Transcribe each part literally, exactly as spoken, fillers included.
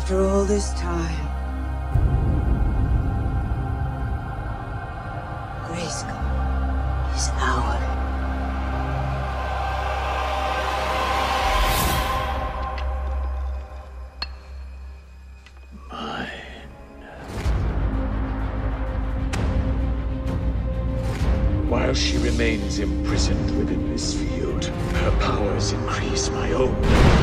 After all this time, Grayskull is ours. While she remains imprisoned within this field, her powers increase my own.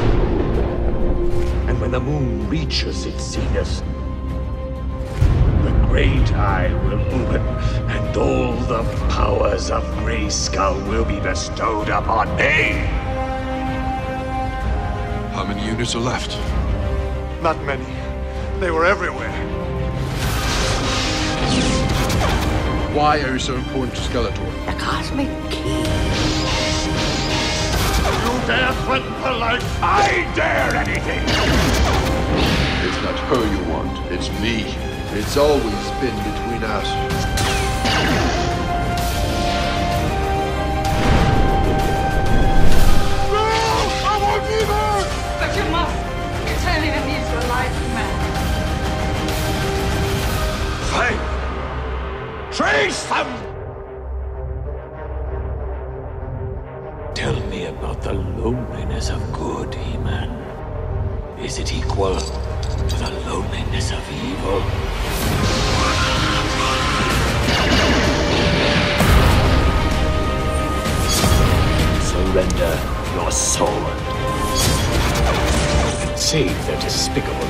And when the moon reaches its zenith, the Great Eye will open, and all the powers of Grayskull will be bestowed upon me! How many units are left? Not many. They were everywhere. Why are you so important to Skeletor? The cosmic key. You dare threaten her life? I dare anything! It's not her you want, it's me. It's always been between us. No! I won't be there! But you must. Eternia needs your life, man. Fight! Trace them! Tell me about the loneliness of good, He-Man. Is it equal to the loneliness of evil? Surrender your sword and save their despicable